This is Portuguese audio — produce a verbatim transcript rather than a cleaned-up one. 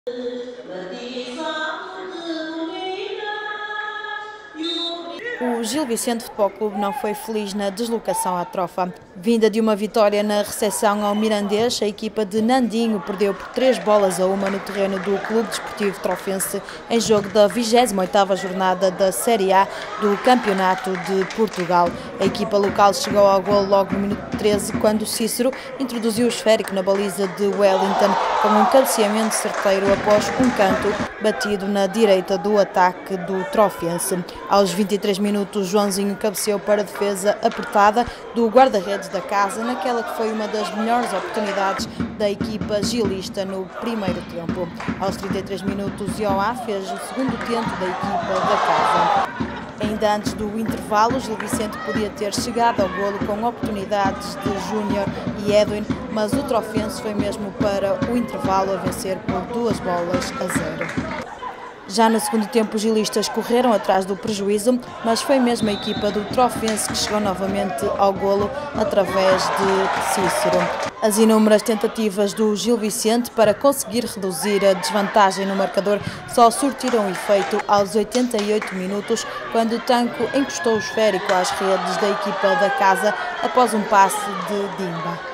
O Gil Vicente Futebol Clube não foi feliz na deslocação à Trofa. Vinda de uma vitória na recepção ao Mirandês, a equipa de Nandinho perdeu por três bolas a uma no terreno do Clube Desportivo Trofense em jogo da vigésima oitava jornada da Série A do Campeonato de Portugal. A equipa local chegou ao golo logo no minuto treze, quando Cícero introduziu o esférico na baliza de Wellington com um cabeceamento certeiro após um canto batido na direita do ataque do Trofense. Aos vinte e três minutos, Joãozinho cabeceou para a defesa apertada do guarda-redes da casa, naquela que foi uma das melhores oportunidades da equipa gilista no primeiro tempo. Aos trinta e três minutos, Ioá fez o segundo tento da equipa da casa. Ainda antes do intervalo, Gil Vicente podia ter chegado ao golo com oportunidades de Júnior e Edwin, mas o Trofense foi mesmo para o intervalo a vencer por duas bolas a zero. Já no segundo tempo, os gilistas correram atrás do prejuízo, mas foi mesmo a equipa do Trofense que chegou novamente ao golo através de Cícero. As inúmeras tentativas do Gil Vicente para conseguir reduzir a desvantagem no marcador só surtiram efeito aos oitenta e oito minutos, quando o Tanco encostou o esférico às redes da equipa da casa após um passe de Dimba.